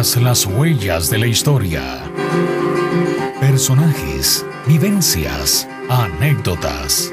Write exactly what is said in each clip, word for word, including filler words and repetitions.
Tras las huellas de la historia. Personajes, vivencias, anécdotas.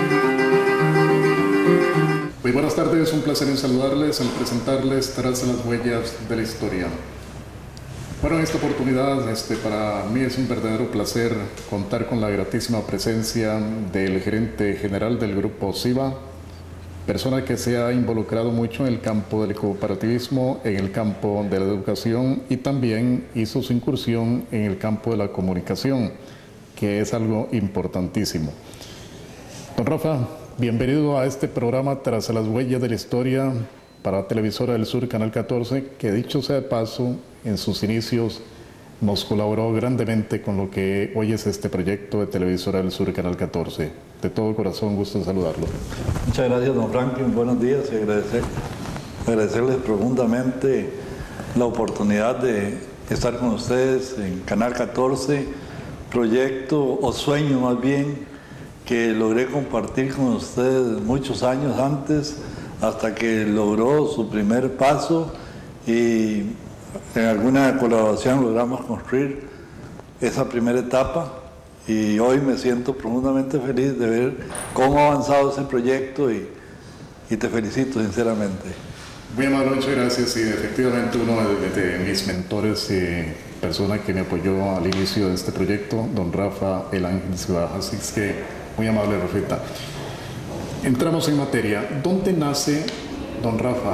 Muy buenas tardes, un placer en saludarles al presentarles Tras las huellas de la historia. Bueno, en esta oportunidad, este, para mí es un verdadero placer contar con la gratísima presencia del gerente general del Grupo SIVA, persona que se ha involucrado mucho en el campo del cooperativismo, en el campo de la educación y también hizo su incursión en el campo de la comunicación, que es algo importantísimo. Don Rafa, bienvenido a este programa Tras las huellas de la historia para Televisora del Sur, Canal catorce, que dicho sea de paso, en sus inicios nos colaboró grandemente con lo que hoy es este proyecto de Televisora del Sur, Canal catorce. De todo corazón, gusto en saludarlo. Muchas gracias, don Franklin. Buenos días y agradecer, agradecerles profundamente la oportunidad de estar con ustedes en Canal catorce, proyecto o sueño más bien, que logré compartir con ustedes muchos años antes, hasta que logró su primer paso y en alguna colaboración logramos construir esa primera etapa. Y hoy me siento profundamente feliz de ver cómo ha avanzado ese proyecto y, y te felicito sinceramente. Muy amable, muchas gracias. Y efectivamente uno de, de mis mentores, eh, persona que me apoyó al inicio de este proyecto, don Rafa El Ángel Ciudad. Así es que muy amable, Rafita. Entramos en materia. ¿Dónde nace don Rafa?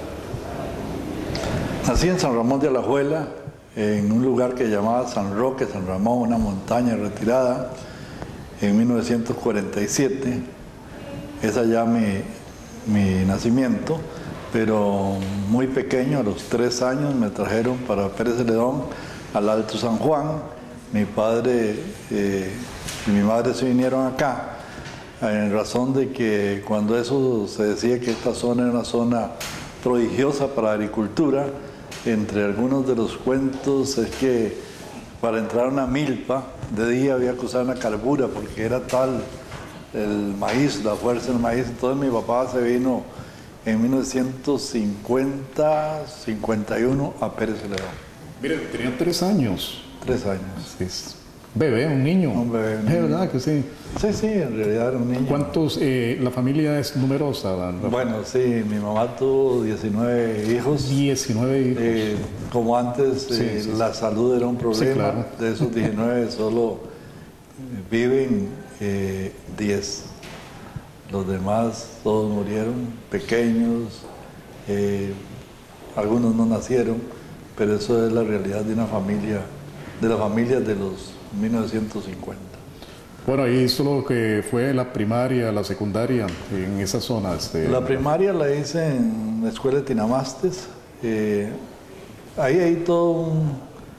Nací en San Ramón de Alajuela, en un lugar que llamaba San Roque, San Ramón, una montaña retirada, en mil novecientos cuarenta y siete. Es allá mi, mi nacimiento, pero muy pequeño, a los tres años me trajeron para Pérez Celedón, al Alto San Juan. Mi padre eh, y mi madre se vinieron acá, en razón de que cuando eso se decía que esta zona era una zona prodigiosa para la agricultura, entre algunos de los cuentos es que para entrar a una milpa de día había que usar una carbura porque era tal el maíz, la fuerza del maíz. Entonces mi papá se vino en mil novecientos cincuenta, cincuenta y uno a Pérez Celedón. Mire, tenía tres años. Tres años. Sí. Bebé, un niño. Un bebé. Un ¿Es niño. verdad que sí? Sí, sí, en realidad era un niño. ¿Cuántos? Eh, la familia es numerosa, don Rafa. Bueno, sí, mi mamá tuvo diecinueve hijos. diecinueve hijos. Eh, como antes, Sí, eh, sí, la sí. salud era un problema. Sí, claro. De esos diecinueve solo eh, viven eh, diez. Los demás todos murieron pequeños, eh, algunos no nacieron, pero eso es la realidad de una familia, de las familias de los mil novecientos cincuenta. Bueno, ahí hizo lo que fue la primaria, la secundaria, en esa zona. Este, La primaria la hice en la escuela de Tinamastes. Eh, ahí hay todo un,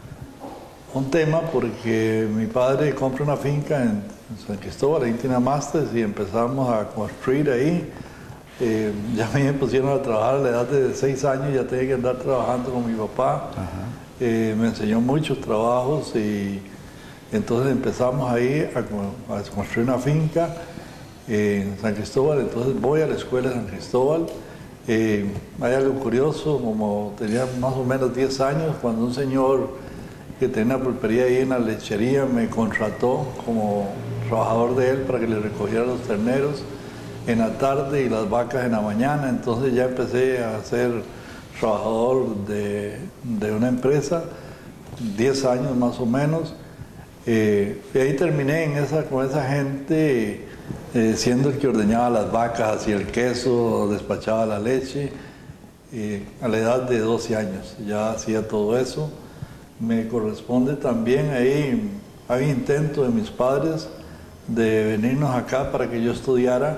un tema porque mi padre compra una finca en San Cristóbal, ahí en Tinamastes, y empezamos a construir ahí. Eh, ya me pusieron a trabajar a la edad de seis años, ya tenía que andar trabajando con mi papá. Eh, me enseñó muchos trabajos y entonces empezamos ahí a, a construir una finca en San Cristóbal. Entonces voy a la escuela de San Cristóbal. Eh, hay algo curioso, como tenía más o menos diez años, cuando un señor que tenía una pulpería ahí en la lechería me contrató como trabajador de él para que le recogiera los terneros en la tarde y las vacas en la mañana. Entonces ya empecé a ser trabajador de, de una empresa, diez años más o menos. Eh, y ahí terminé en esa, con esa gente, eh, siendo el que ordeñaba las vacas, hacía el queso, despachaba la leche. Eh, a la edad de doce años ya hacía todo eso. Me corresponde también ahí, hay intento de mis padres de venirnos acá para que yo estudiara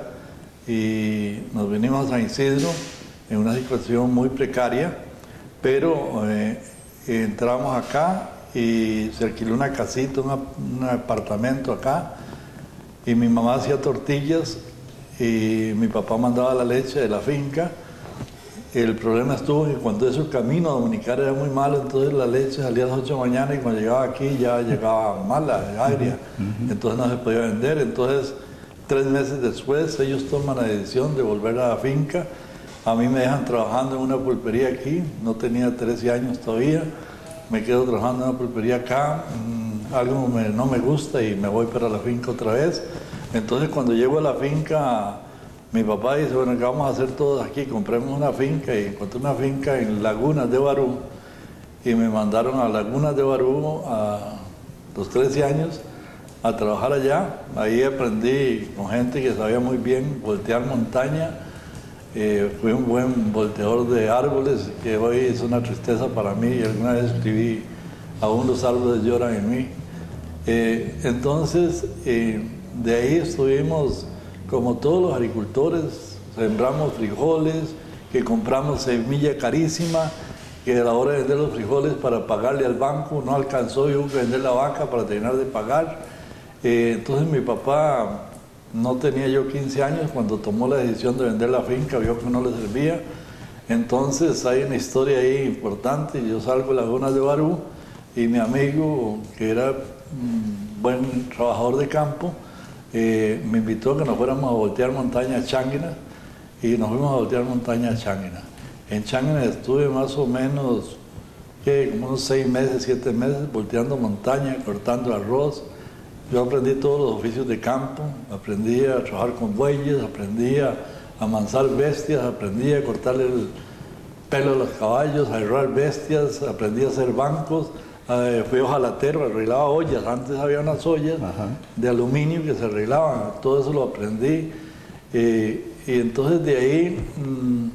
y nos venimos a San Isidro en una situación muy precaria, pero eh, entramos acá y se alquiló una casita, una, un apartamento acá, y mi mamá hacía tortillas y mi papá mandaba la leche de la finca. El problema estuvo que cuando eso el camino a Dominicar era muy malo, entonces la leche salía a las ocho de la mañana y cuando llegaba aquí ya llegaba mala, agria, uh-huh. Entonces no se podía vender. Entonces tres meses después ellos toman la decisión de volver a la finca. A mí me dejan trabajando en una pulpería aquí, no tenía trece años todavía, me quedo trabajando en una pulpería acá, mmm, algo me, no me gusta y me voy para la finca otra vez. Entonces cuando llego a la finca, mi papá dice, bueno, ¿qué vamos a hacer todos aquí? Compremos una finca, y encontré una finca en Lagunas de Barú, y me mandaron a Lagunas de Barú a los trece años a trabajar allá. Ahí aprendí con gente que sabía muy bien voltear montaña. Eh, fui un buen volteador de árboles, que hoy es una tristeza para mí, y alguna vez escribí, aún los árboles lloran en mí. Eh, entonces, eh, de ahí estuvimos, como todos los agricultores, sembramos frijoles, que compramos semilla carísima, que a la hora de vender los frijoles para pagarle al banco no alcanzó y hubo que vender la vaca para terminar de pagar. Eh, entonces mi papá, no tenía yo quince años cuando tomó la decisión de vender la finca, vio que no le servía. Entonces hay una historia ahí importante. Yo salgo de Lagunas de Barú y mi amigo, que era un buen trabajador de campo, eh, me invitó a que nos fuéramos a voltear montaña a Changuina, y nos fuimos a voltear montaña a Changuina. En Changuina estuve más o menos, ¿qué? como unos seis meses, siete meses, volteando montaña, cortando arroz. Yo aprendí todos los oficios de campo, aprendí a trabajar con bueyes, aprendí a amansar bestias, aprendí a cortarle el pelo a los caballos, a herrar bestias, aprendí a hacer bancos, eh, fui hojalatero, arreglaba ollas. Antes había unas ollas Ajá. de aluminio que se arreglaban, todo eso lo aprendí. Eh, y entonces de ahí, mmm,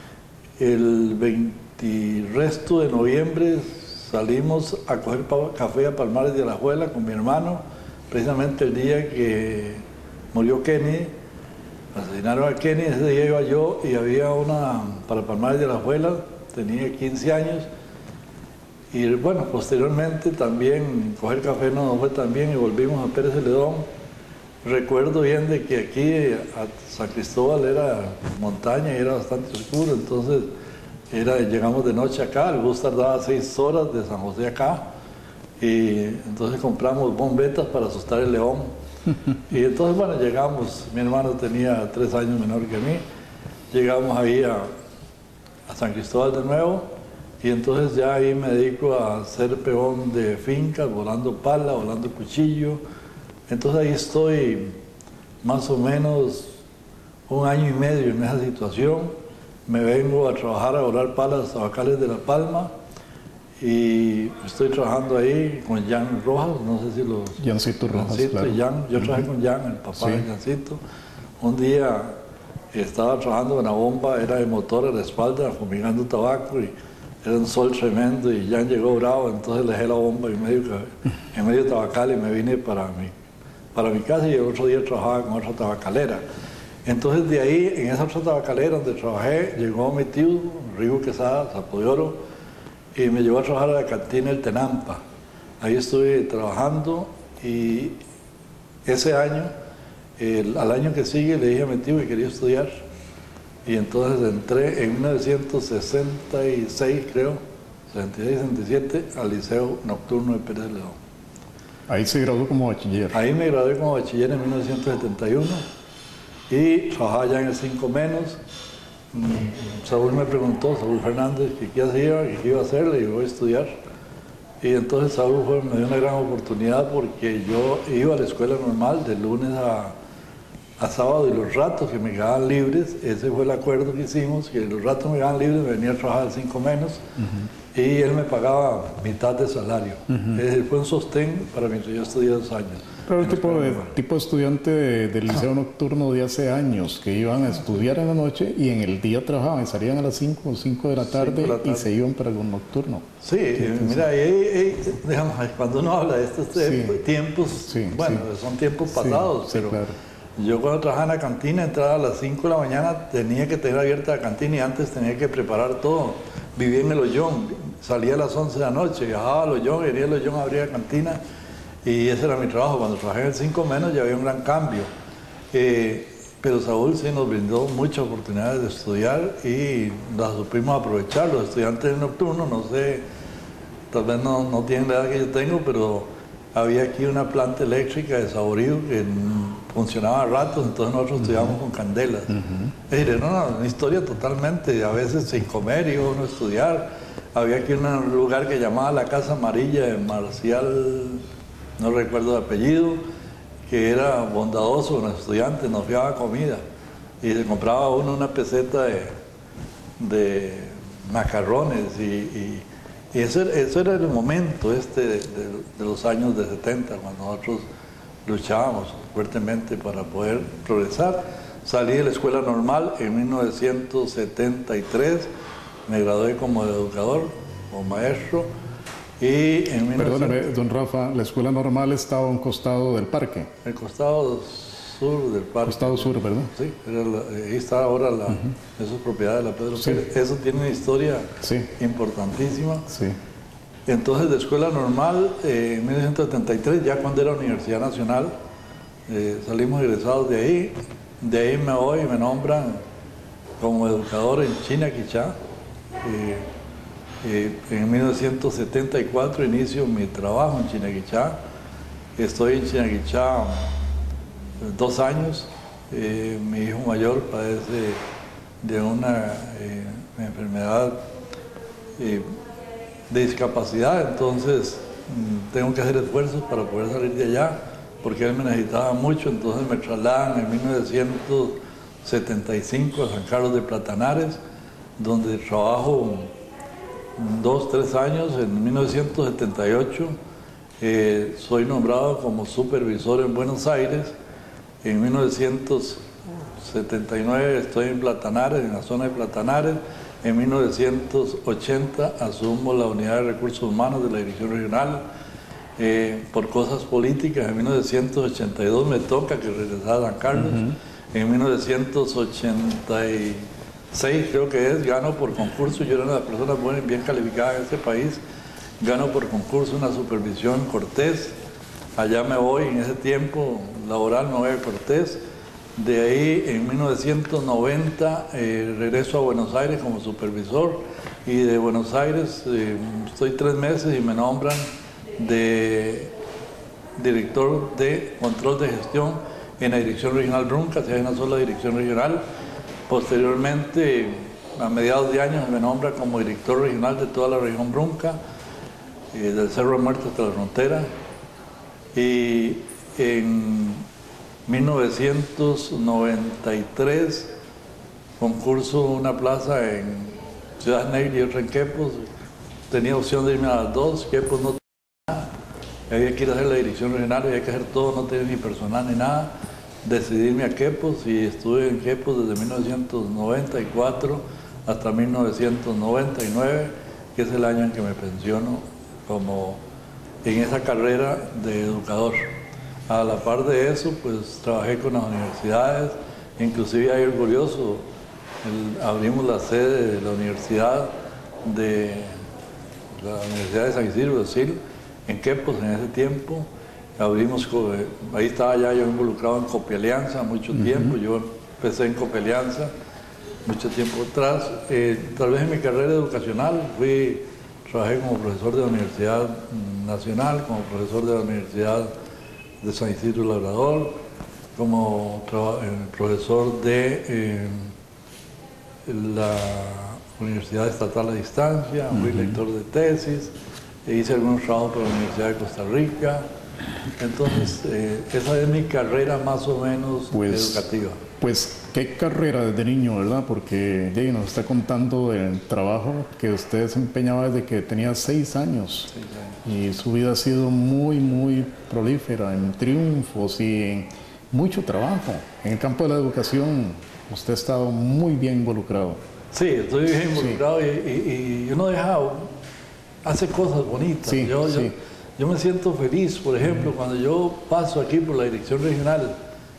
el veinte resto de noviembre salimos a coger café a Palmares de Alajuela con mi hermano, precisamente el día que murió Kennedy, asesinaron a Kennedy. Ese día iba yo y había una, para Palmares de Alajuela, tenía quince años, y bueno, posteriormente también coger café no fue tan bien y volvimos a Pérez Celedón. Recuerdo bien de que aquí a San Cristóbal era montaña y era bastante oscuro, entonces era, llegamos de noche acá, el bus tardaba seis horas de San José acá, y entonces compramos bombetas para asustar el león. Y entonces, bueno, llegamos, mi hermano tenía tres años menor que mí, llegamos ahí a, a San Cristóbal de nuevo, y entonces ya ahí me dedico a ser peón de fincas, volando pala, volando cuchillo. Entonces ahí estoy más o menos un año y medio en esa situación. Me vengo a trabajar a volar palas tabacales de La Palma, y estoy trabajando ahí con Jan Rojas, no sé si los... Jancito Rojas, Jancito, claro. Jan, yo trabajé con Jan, el papá sí. de Jancito. Un día estaba trabajando con una bomba, era de motor a la espalda, fumigando tabaco, y era un sol tremendo, y Jan llegó bravo, entonces le dejé la bomba en medio, en medio tabacal y me vine para mi, para mi casa, y el otro día trabajaba con otra tabacalera. Entonces de ahí, en esa otra tabacalera donde trabajé, llegó mi tío, Rigo Quesada, Sapo de Oro, y me llevó a trabajar a la cantina El Tenampa. Ahí estuve trabajando, y ese año, el, al año que sigue, le dije a mi tío que quería estudiar, y entonces entré en mil novecientos sesenta y seis, creo, sesenta y seis, sesenta y siete, al Liceo Nocturno de Pérez Celedón. Ahí se graduó como bachiller. Ahí me gradué como bachiller en mil novecientos setenta y uno, y trabajaba ya en el cinco menos. Saúl me preguntó, Saúl Fernández, que qué hacía, que qué iba a hacer, le digo, voy a estudiar. Y entonces Saúl fue, me dio una gran oportunidad, porque yo iba a la escuela normal de lunes a, a sábado, y los ratos que me quedaban libres, ese fue el acuerdo que hicimos, que los ratos me quedaban libres, me venía a trabajar al cinco menos, uh-huh. y él me pagaba mitad de salario. Uh-huh. Ese fue un sostén para mientras yo estudié dos años. Pero el tipo de, tipo de estudiante de, del liceo nocturno de hace años, que iban a estudiar en la noche y en el día trabajaban, salían a las cinco o cinco de la tarde, tarde y se iban para el nocturno. Sí, eh, mira, ahí, ahí, digamos, cuando uno habla de estos sí. tiempos, sí, bueno, sí. son tiempos pasados, sí, pero sí, claro. Yo cuando trabajaba en la cantina, entraba a las cinco de la mañana, tenía que tener abierta la cantina, y antes tenía que preparar todo. Vivía en el Ollón, salía a las once de la noche, viajaba al Ollón, venía al Ollón, abría la cantina, y ese era mi trabajo. Cuando trabajé en el cinco menos ya había un gran cambio. Eh, pero Saúl sí nos brindó muchas oportunidades de estudiar, y las supimos aprovechar. Los estudiantes nocturnos, no sé, tal vez no, no tienen la edad que yo tengo, pero había aquí una planta eléctrica de Saborío que funcionaba a ratos, entonces nosotros uh-huh. estudiábamos con candelas. Uh-huh. Es decir, era una, una historia totalmente, a veces sin comer, iba uno a estudiar. había aquí un lugar que llamaba la Casa Amarilla de Marcial, no recuerdo el apellido, que era bondadoso con los estudiantes, nos fiaba comida y se compraba uno una peseta de, de macarrones y, y, y eso, eso era el momento este de, de, de los años de setenta, cuando nosotros luchábamos fuertemente para poder progresar. Salí de la escuela normal en mil novecientos setenta y tres, me gradué como educador, como maestro. Y en Perdóname, don Rafa, la escuela normal estaba a un costado del parque. El costado sur del parque. Costado sur, ¿verdad? Sí, era la, ahí está ahora la, uh-huh. Eso es propiedad de la Pedro sí. Pérez. Eso tiene una historia sí. importantísima. Sí. Entonces, de escuela normal, eh, en mil novecientos setenta y tres, ya cuando era Universidad Nacional, eh, salimos egresados de ahí. De ahí me voy y me nombran como educador en Chinaquichá. Eh, eh, en mil novecientos setenta y cuatro inicio mi trabajo en Chinaquichá. Estoy en Chinaquichá dos años. Eh, mi hijo mayor padece de una eh, enfermedad eh, de discapacidad, entonces mm, tengo que hacer esfuerzos para poder salir de allá, porque él me necesitaba mucho. Entonces me trasladan en mil novecientos setenta y cinco a San Carlos de Platanares, donde trabajo dos, tres años. En mil novecientos setenta y ocho eh, soy nombrado como supervisor en Buenos Aires. En mil novecientos setenta y nueve estoy en Platanares, en la zona de Platanares. En mil novecientos ochenta asumo la unidad de recursos humanos de la dirección regional. Eh, por cosas políticas, en mil novecientos ochenta y dos me toca que regresara a San Carlos. Uh-huh. En mil novecientos ochenta y seis creo que es, gano por concurso. Yo era una persona buena y bien calificada en este país. Gano por concurso una supervisión en Cortés. Allá me voy, en ese tiempo laboral me voy a Cortés. De ahí, en mil novecientos noventa, eh, regreso a Buenos Aires como supervisor, y de Buenos Aires eh, estoy tres meses y me nombran de director de control de gestión en la Dirección Regional Brunca. Si hay una sola dirección regional. Posteriormente, a mediados de año, me nombra como director regional de toda la región Brunca, eh, del Cerro de Muerte hasta la frontera. Y en mil novecientos noventa y tres concurso una plaza en Ciudad Negra y otra en Quepos. Tenía opción de irme a las dos. Quepos no tenía nada, había que ir a hacer la dirección regional, había que hacer todo, no tenía ni personal ni nada. Decidí irme a Quepos y estuve en Quepos desde mil novecientos noventa y cuatro hasta mil novecientos noventa y nueve, que es el año en que me pensiono como en esa carrera de educador. A la par de eso, pues trabajé con las universidades, inclusive ahí orgulloso, el, abrimos la sede de la Universidad de la Universidad de San Isidro de Brasil, en Quepos en ese tiempo. Abrimos, ahí estaba ya yo involucrado en Copialianza mucho tiempo. Uh-huh. Yo empecé en Copialianza mucho tiempo atrás. Eh, tal vez en mi carrera educacional fui, trabajé como profesor de la Universidad Nacional, como profesor de la Universidad de San Isidro Labrador, como eh, profesor de eh, la Universidad Estatal a Distancia, uh-huh. Fui lector de tesis, e hice algunos trabajos para la Universidad de Costa Rica. Entonces, eh, esa es mi carrera más o menos pues, educativa. Pues, qué carrera desde niño, ¿verdad? Porque Jay nos está contando del trabajo que usted desempeñaba desde que tenía seis años. Seis años. Y su vida ha sido muy, muy prolífera en triunfos y en mucho trabajo. En el campo de la educación, usted ha estado muy bien involucrado. Sí, estoy bien involucrado sí. y, y, y uno deja, hace cosas bonitas. Sí, yo, sí. Yo, Yo me siento feliz, por ejemplo, cuando yo paso aquí por la dirección regional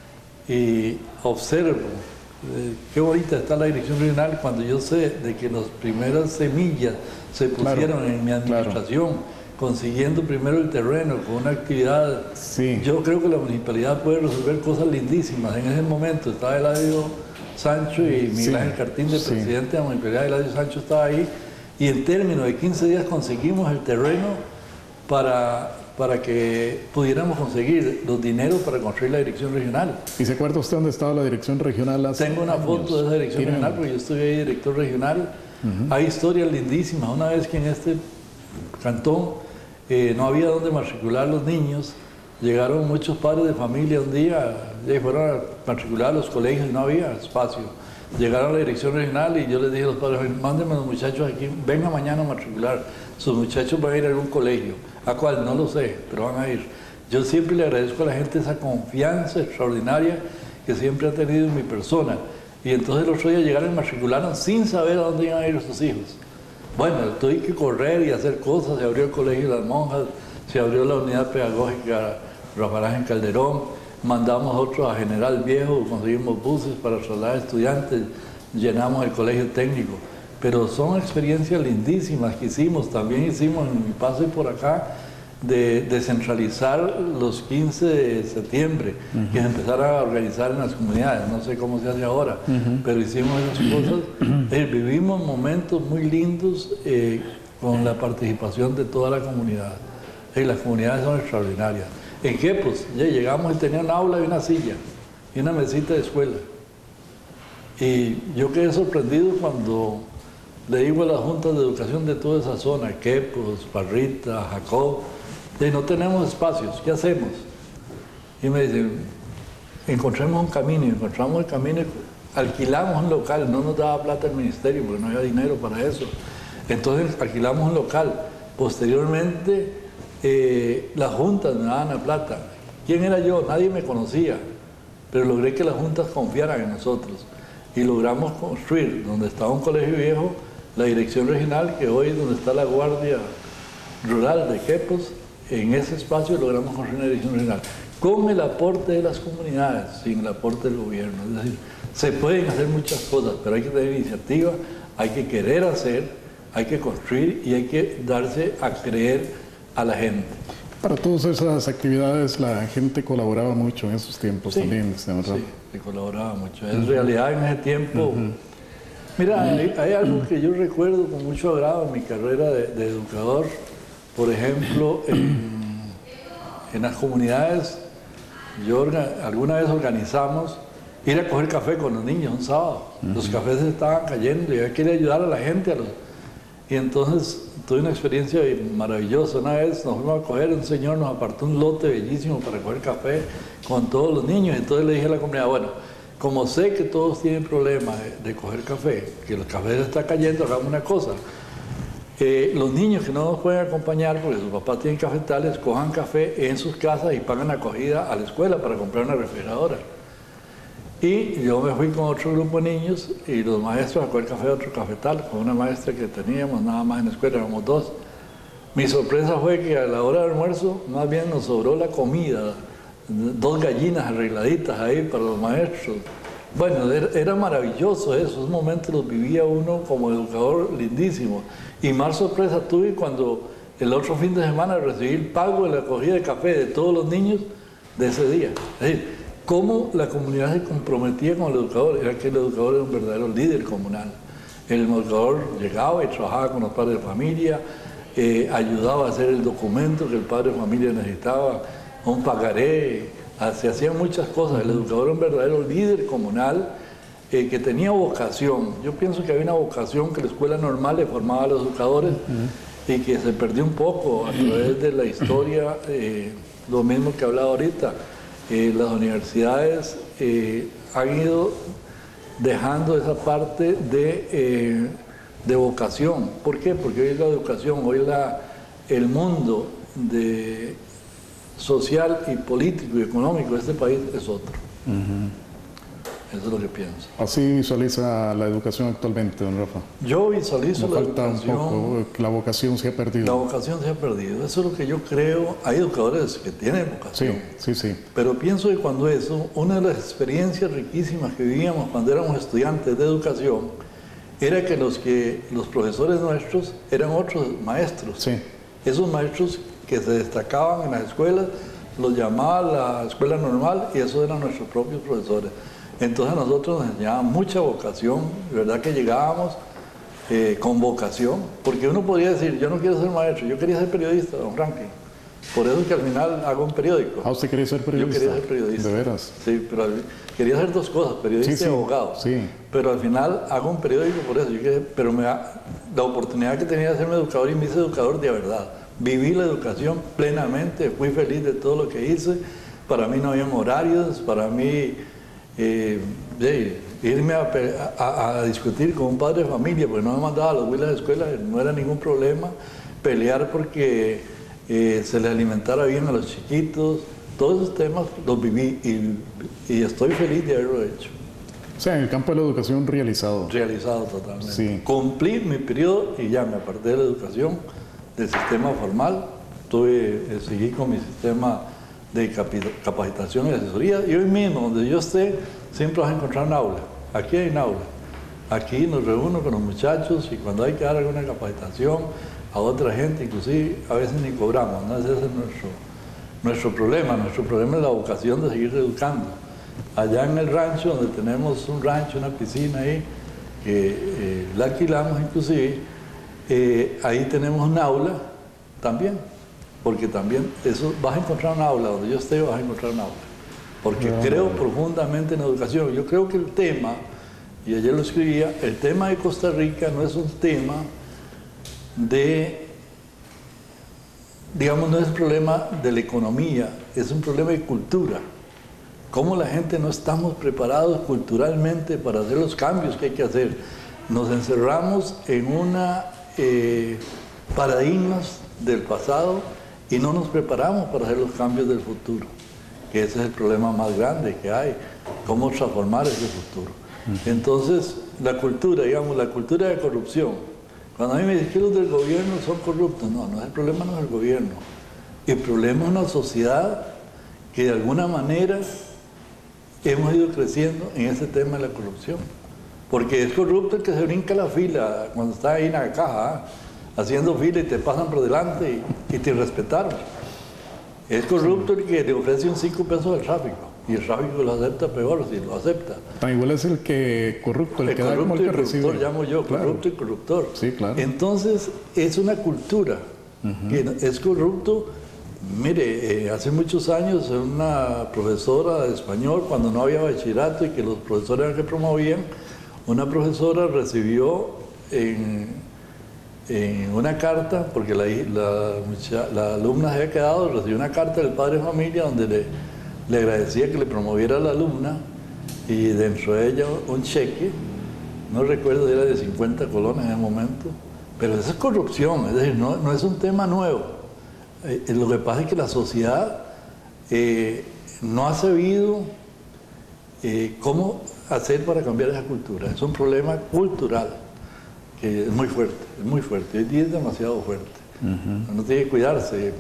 y observo eh, qué bonita está la dirección regional, cuando yo sé de que las primeras semillas se pusieron claro, en mi administración, claro. consiguiendo primero el terreno con una actividad. Sí. Yo creo que la municipalidad puede resolver cosas lindísimas. En ese momento estaba Eladio Sancho y Miguel Ángel sí. Cartín, de sí. presidente de la municipalidad. Eladio Sancho estaba ahí y en términos de quince días conseguimos el terreno Para, para que pudiéramos conseguir los dineros para construir la dirección regional. ¿Y se acuerda usted dónde estaba la dirección regional hace Tengo una años? foto de esa dirección ¿Tiene? regional, porque yo estuve ahí director regional Uh-huh. Hay historias lindísimas. Una vez que en este cantón eh, no había donde matricular los niños, llegaron muchos padres de familia un día, y fueron a matricular a los colegios y no había espacio. Llegaron a la dirección regional y yo les dije a los padres, mándenme a los muchachos aquí, vengan mañana a matricular. Sus muchachos van a ir a algún colegio. ¿A cuál? No lo sé, pero van a ir. Yo siempre le agradezco a la gente esa confianza extraordinaria que siempre ha tenido en mi persona. Y entonces el otro día llegaron y matricularon sin saber a dónde iban a ir sus hijos. Bueno, tuve que correr y hacer cosas, se abrió el Colegio de las Monjas, se abrió la unidad pedagógica Rafael Ángel Calderón, mandamos otros a General Viejo, conseguimos buses para trasladar estudiantes, llenamos el colegio técnico. Pero son experiencias lindísimas que hicimos. También hicimos en mi paso por acá de descentralizar los quince de septiembre, uh-huh. que se empezara a organizar en las comunidades. No sé cómo se hace ahora, uh-huh. pero hicimos esas cosas. Eh, vivimos momentos muy lindos eh, con la participación de toda la comunidad. Eh, las comunidades son extraordinarias. ¿En qué? Pues ya llegamos y tenía un aula y una silla y una mesita de escuela. Y yo quedé sorprendido cuando le digo a las juntas de educación de toda esa zona, Quepos, Parrita, Jacob, y no tenemos espacios, ¿qué hacemos? Y me dicen, encontremos un camino, y encontramos el camino, alquilamos un local, no nos daba plata el ministerio porque no había dinero para eso. Entonces alquilamos un local. Posteriormente, eh, las juntas me daban la plata. ¿Quién era yo? Nadie me conocía, pero logré que las juntas confiaran en nosotros. Y logramos construir, donde estaba un colegio viejo, la dirección regional, que hoy es donde está la Guardia Rural de Quepos. En ese espacio logramos construir una dirección regional, con el aporte de las comunidades, sin el aporte del gobierno. Es decir, se pueden hacer muchas cosas, pero hay que tener iniciativa, hay que querer hacer, hay que construir y hay que darse a creer a la gente. Para todas esas actividades la gente colaboraba mucho en esos tiempos, sí, también, señor Rafa. Sí, se colaboraba mucho. En uh-huh. realidad en ese tiempo, uh-huh. mira, uh-huh. hay, hay algo que yo recuerdo con mucho agrado en mi carrera de, de educador. Por ejemplo, en, en las comunidades, yo alguna vez organizamos ir a coger café con los niños un sábado. Uh-huh. Los cafés se estaban cayendo y yo quería ayudar a la gente. A los, y entonces tuve una experiencia maravillosa. Una vez nos fuimos a coger, un señor nos apartó un lote bellísimo para coger café con todos los niños. Entonces le dije a la comunidad, bueno, como sé que todos tienen problemas de, de coger café, que el café se está cayendo, hagamos una cosa. Eh, los niños que no nos pueden acompañar porque sus papás tienen cafetales, cojan café en sus casas y pagan acogida a la escuela para comprar una refrigeradora. Y yo me fui con otro grupo de niños y los maestros a coger café a otro cafetal, con una maestra que teníamos nada más en la escuela, éramos dos. Mi sorpresa fue que a la hora del almuerzo más bien nos sobró la comida, dos gallinas arregladitas ahí para los maestros. Bueno, era, era maravilloso eso, esos momentos los vivía uno como educador lindísimo. Y más sorpresa tuve cuando el otro fin de semana recibí el pago de la acogida de café de todos los niños de ese día. Es decir, cómo la comunidad se comprometía con el educador, era que el educador era un verdadero líder comunal. El educador llegaba y trabajaba con los padres de familia, eh, ayudaba a hacer el documento que el padre de familia necesitaba, un pagaré, se hacían muchas cosas. El educador era un verdadero líder comunal eh, que tenía vocación. Yo pienso que había una vocación que la escuela normal le formaba a los educadores uh-huh. y que se perdió un poco a través de la historia, eh, lo mismo que hablaba ahorita. Eh, las universidades eh, han ido dejando esa parte de, eh, de vocación. ¿Por qué? Porque hoy la educación, hoy la, el mundo de social y político y económico de este país es otro. Uh-huh. Eso es lo que pienso. ¿Así visualiza la educación actualmente, don Rafa? Yo visualizo la falta educación. Un poco, la vocación se ha perdido. La vocación se ha perdido. Eso es lo que yo creo. Hay educadores que tienen vocación. Sí, sí, sí. Pero pienso que cuando eso, una de las experiencias riquísimas que vivíamos cuando éramos estudiantes de educación, era que los, que, los profesores nuestros eran otros maestros. Sí. Esos maestros que se destacaban en las escuelas, los llamaba la escuela normal y esos eran nuestros propios profesores. Entonces nosotros nos enseñaban mucha vocación, de verdad que llegábamos eh, con vocación, porque uno podría decir, yo no quiero ser maestro, yo quería ser periodista, don Franklin. Por eso que al final hago un periódico. Ah, ¿usted quería ser periodista? Yo quería ser periodista. ¿De veras? Sí, pero quería hacer dos cosas, periodista Sí, sí, y abogado. sí. Pero al final hago un periódico por eso. Yo quería- pero me da, la oportunidad que tenía de hacerme educador y me hice educador de verdad. Viví la educación plenamente, fui feliz de todo lo que hice. Para mí no había horarios, para mí eh, de, irme a, a, a discutir con un padre de familia, porque no me mandaba a los güilas de escuela, no era ningún problema. Pelear porque eh, se les alimentara bien a los chiquitos, todos esos temas los viví y, y estoy feliz de haberlo hecho. O sea, en el campo de la educación realizado. Realizado totalmente. Sí. Cumplí mi periodo y ya me aparté de la educación, del sistema formal, tuve, eh, seguí con mi sistema de capacitación y asesoría, y hoy mismo, donde yo esté, siempre vas a encontrar un aula. Aquí hay un aula. Aquí nos reúno con los muchachos y cuando hay que dar alguna capacitación a otra gente, inclusive a veces ni cobramos, ¿no? Ese es nuestro, nuestro problema. Nuestro problema es la vocación de seguir educando. Allá en el rancho, donde tenemos un rancho, una piscina ahí, que eh, la alquilamos inclusive, eh, ahí tenemos un aula también, porque también eso, vas a encontrar un aula, donde yo esté vas a encontrar un aula, porque no, creo no. profundamente en educación. Yo creo que el tema, y ayer lo escribía, el tema de Costa Rica no es un tema de, digamos, no es un problema de la economía, es un problema de cultura. Cómo la gente no estamos preparados culturalmente para hacer los cambios que hay que hacer. Nos encerramos en una eh, paradigmas del pasado y no nos preparamos para hacer los cambios del futuro, que ese es el problema más grande que hay, cómo transformar ese futuro. Entonces, la cultura, digamos, la cultura de corrupción. Cuando a mí me dicen que los del gobierno son corruptos, no, no, el problema no es el gobierno. El problema es una sociedad que de alguna manera hemos ido creciendo en ese tema de la corrupción. Porque es corrupto el que se brinca la fila cuando está ahí en la caja, ¿eh? haciendo fila y te pasan por delante y, y te respetaron. Es corrupto el que le ofrece un cinco pesos al tráfico y el tráfico lo acepta peor si lo acepta. Tan igual es el que corrupto, el, El que da como corrupto el y que corruptor, recibe. llamo yo, Claro. corrupto y corruptor. Sí, claro. Entonces, es una cultura que es corrupto. Mire, eh, hace muchos años una profesora de español, cuando no había bachillerato y que los profesores eran que promovían, una profesora recibió en, en una carta, porque la, la, mucha, la alumna se había quedado, recibió una carta del padre de familia donde le, le agradecía que le promoviera a la alumna y dentro de ella un cheque, no recuerdo si era de cincuenta colones en el momento, pero eso es corrupción, es decir, no, no es un tema nuevo. Eh, lo que pasa es que la sociedad eh, no ha sabido eh, cómo hacer para cambiar esa cultura. Es un problema cultural que es muy fuerte, es muy fuerte. Hoy día es demasiado fuerte. Uh-huh. Uno tiene que cuidarse.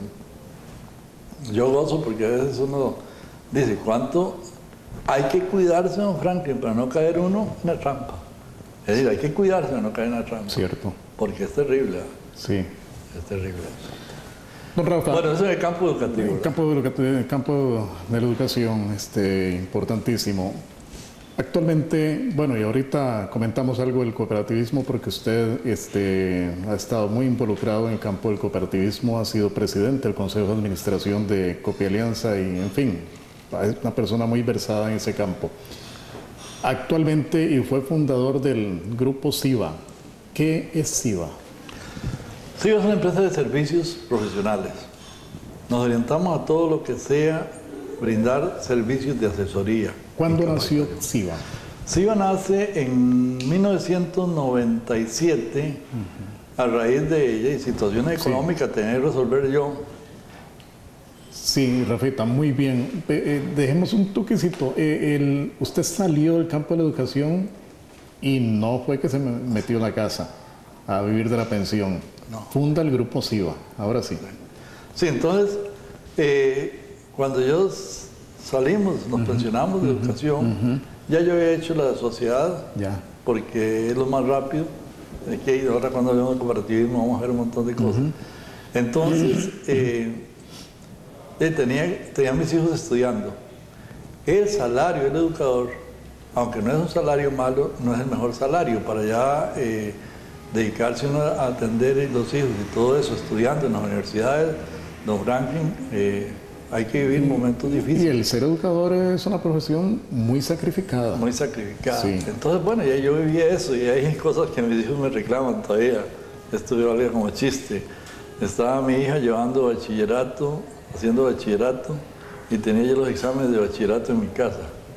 Yo gozo porque a veces uno dice, ¿cuánto hay que cuidarse, don Franklin, para no caer uno en la trampa? Es decir, hay que cuidarse para no caer en la trampa. Cierto. Porque es terrible. Sí. Es terrible. Don Rafa, bueno, eso es el campo educativo. El campo de, el campo de la educación, este, importantísimo. Actualmente, bueno, y ahorita comentamos algo del cooperativismo porque usted este, ha estado muy involucrado en el campo del cooperativismo, ha sido presidente del Consejo de Administración de Copialianza y, en fin, es una persona muy versada en ese campo. Actualmente, y fue fundador del grupo SIVA. ¿Qué es SIVA? SIVA es una empresa de servicios profesionales. Nos orientamos a todo lo que sea brindar servicios de asesoría. ¿Cuándo nació SIVA? SIVA nace en mil novecientos noventa y siete, uh-huh. a raíz de ella y situaciones económicas sí. tenía que resolver yo. Sí, Rafita, muy bien. Eh, dejemos un toquecito. Eh, el, usted salió del campo de la educación y no fue que se metió en la casa a vivir de la pensión. No. Funda el grupo SIVA, ahora sí. Sí, entonces, eh, cuando yo salimos, nos uh-huh. pensionamos de uh-huh. educación, uh-huh. ya yo había hecho la sociedad, ya. porque es lo más rápido. Que ahora cuando hablamos de cooperativismo vamos a ver un montón de cosas. Uh-huh. Entonces, eh, eh, tenía, tenía a mis hijos estudiando. El salario del educador, aunque no es un salario malo, no es el mejor salario para ya eh, dedicarse uno a atender a los hijos y todo eso, estudiando en las universidades, don Franklin, eh, hay que vivir momentos difíciles. Y el ser educador es una profesión muy sacrificada. Muy sacrificada. Sí. Entonces, bueno, ya yo viví eso y hay cosas que mis hijos me reclaman todavía. Esto yo algo como chiste. Estaba mi hija llevando bachillerato, haciendo bachillerato, y tenía yo los exámenes de bachillerato en mi casa.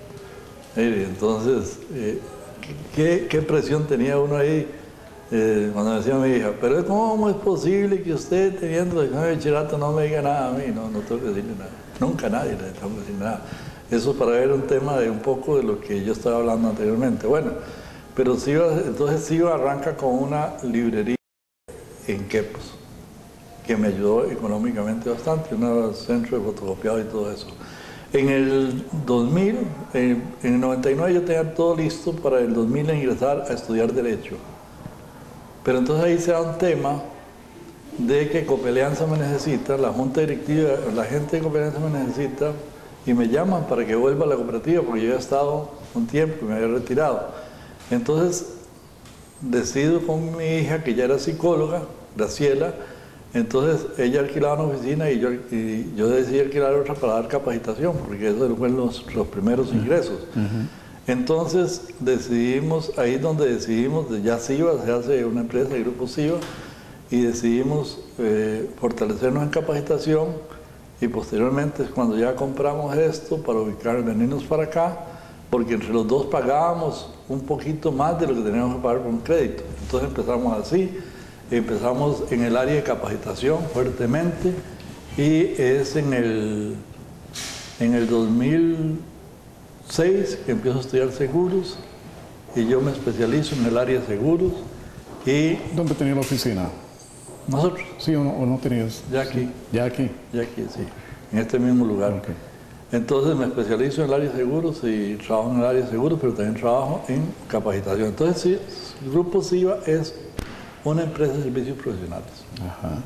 Mire, entonces, eh, ¿qué, ¿qué presión tenía uno ahí? Eh, cuando me decía mi hija, pero ¿cómo es posible que usted teniendo el examen de bachillerato no me diga nada a mí? No, no tengo que decirle nada. Nunca a nadie le tengo que decir nada. Eso para ver un tema de un poco de lo que yo estaba hablando anteriormente. Bueno, pero Siva, entonces Siva arranca con una librería en Quepos, que me ayudó económicamente bastante, un centro de fotocopiado y todo eso. En el dos mil, en, en el noventa y nueve yo tenía todo listo para el dos mil ingresar a estudiar Derecho. Pero entonces ahí se da un tema de que Copelianza me necesita, la junta directiva, la gente de Copelianza me necesita y me llaman para que vuelva a la cooperativa porque yo había estado un tiempo y me había retirado. Entonces decido con mi hija, que ya era psicóloga, Graciela, entonces ella alquilaba una oficina y yo, y yo decidí alquilar otra para dar capacitación porque esos fueron los, los primeros ingresos. Uh-huh. Entonces decidimos, ahí es donde decidimos, ya Siva, se hace una empresa, el grupo Siva, y decidimos eh, fortalecernos en capacitación y posteriormente es cuando ya compramos esto para ubicar, venirnos para acá, porque entre los dos pagábamos un poquito más de lo que teníamos que pagar por un crédito. Entonces empezamos así, empezamos en el área de capacitación fuertemente y es en el, en el dos mil seis que empiezo a estudiar seguros y yo me especializo en el área de seguros. Y ¿dónde tenía la oficina? ¿Nosotros? Sí, o no, o no tenías. Ya aquí. Sí. Ya aquí. Ya aquí, sí. En este mismo lugar. Okay. Entonces me especializo en el área de seguros y trabajo en el área de seguros, pero también trabajo en capacitación. Entonces, sí, el Grupo Siva es una empresa de servicios profesionales. Ajá.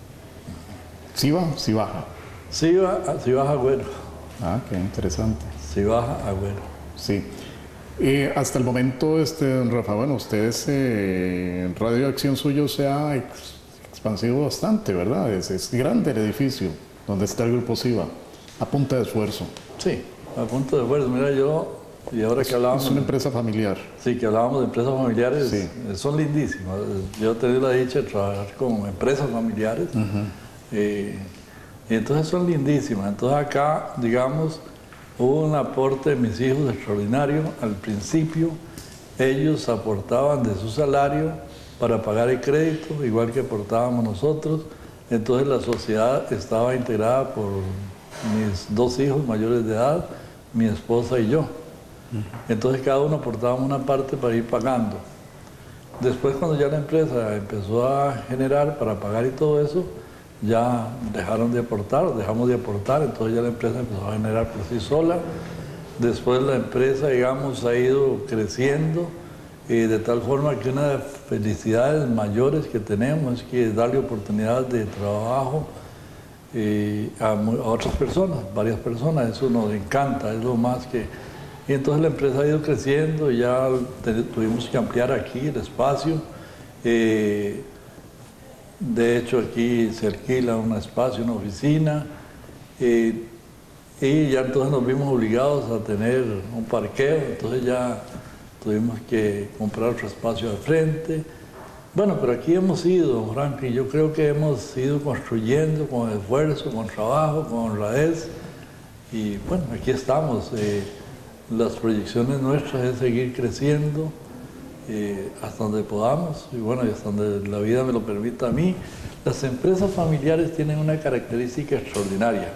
¿Siva? Sibaja. Siva, Sibaja Agüero. Ah, qué interesante. Sibaja Agüero. Sí. Eh, hasta el momento, este, don Rafa, bueno, ustedes, eh, en Radio Acción suyo se ha ex expandido bastante, ¿verdad? Es, es grande el edificio donde está el Grupo Siva, a punta de esfuerzo. Sí, a punta de esfuerzo. Mira, yo, y ahora es, que hablábamos... Es una empresa familiar. Sí, que hablábamos de empresas familiares, sí. Son lindísimas. Yo he tenido la dicha de trabajar con empresas familiares, uh-huh. eh, y entonces son lindísimas. Entonces acá, digamos, hubo un aporte de mis hijos extraordinario. Al principio, ellos aportaban de su salario para pagar el crédito, igual que aportábamos nosotros. Entonces la sociedad estaba integrada por mis dos hijos mayores de edad, mi esposa y yo. Entonces cada uno aportábamos una parte para ir pagando. Después, cuando ya la empresa empezó a generar para pagar y todo eso, ya dejaron de aportar, dejamos de aportar, entonces ya la empresa empezó a generar por sí sola. Después la empresa, digamos, ha ido creciendo, y de tal forma que una de las felicidades mayores que tenemos es que darle oportunidades de trabajo eh, a, a otras personas, varias personas. Eso nos encanta, es lo más que... Y entonces la empresa ha ido creciendo y ya tuvimos que ampliar aquí el espacio. Eh, de hecho, aquí se alquila un espacio, una oficina, eh, y ya entonces nos vimos obligados a tener un parqueo, entonces ya tuvimos que comprar otro espacio al frente. Bueno, pero aquí hemos ido, don Franklin, yo creo que hemos ido construyendo con esfuerzo, con trabajo, con honradez, y bueno, aquí estamos. Eh, las proyecciones nuestras es seguir creciendo eh, hasta donde podamos, y bueno, y hasta donde la vida me lo permita a mí. Las empresas familiares tienen una característica extraordinaria.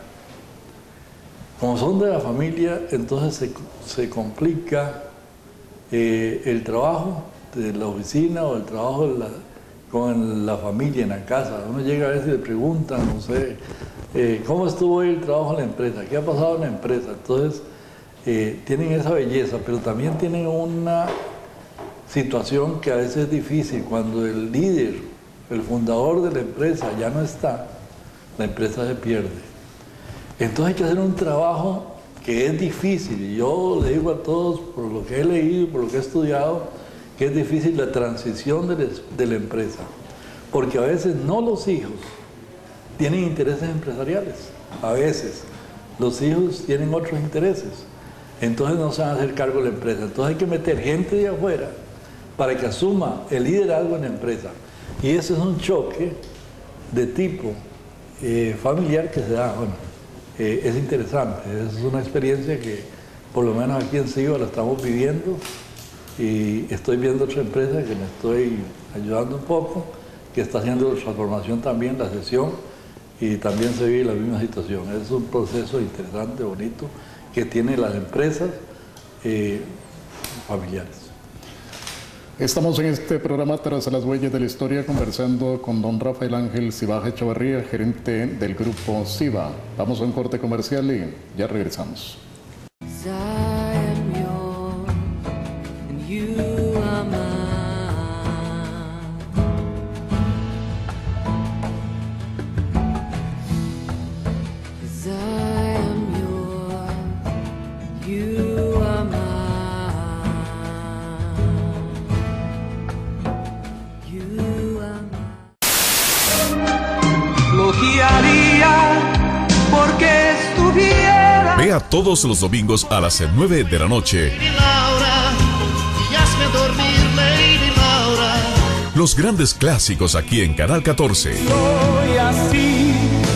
Como son de la familia, entonces se, se complica eh, el trabajo de la oficina o el trabajo de la, con la familia en la casa. Uno llega a veces y le preguntan, no sé, eh, ¿cómo estuvo hoy el trabajo en la empresa? ¿Qué ha pasado en la empresa? Entonces, eh, tienen esa belleza, pero también tienen una situación que a veces es difícil. Cuando el líder, el fundador de la empresa ya no está, la empresa se pierde. Entonces hay que hacer un trabajo que es difícil, y yo le digo a todos, por lo que he leído, por lo que he estudiado, que es difícil la transición de la, de la empresa, porque a veces no los hijos tienen intereses empresariales, a veces. Los hijos tienen otros intereses, entonces no se van a hacer cargo de la empresa. Entonces hay que meter gente de afuera para que asuma el liderazgo en la empresa. Y eso es un choque de tipo eh, familiar que se da. Bueno, eh, es interesante, es una experiencia que por lo menos aquí en Siva la estamos viviendo, y estoy viendo otra empresa que me estoy ayudando un poco, que está haciendo transformación también, la sesión, y también se vive la misma situación. Es un proceso interesante, bonito, que tienen las empresas eh, familiares. Estamos en este programa Tras las Huellas de la Historia conversando con don Rafael Ángel Cibaja Echavarría, gerente del Grupo Siva. Vamos a un corte comercial y ya regresamos. Vea todos los domingos a las nueve de la noche los grandes clásicos aquí en Canal catorce. Soy así,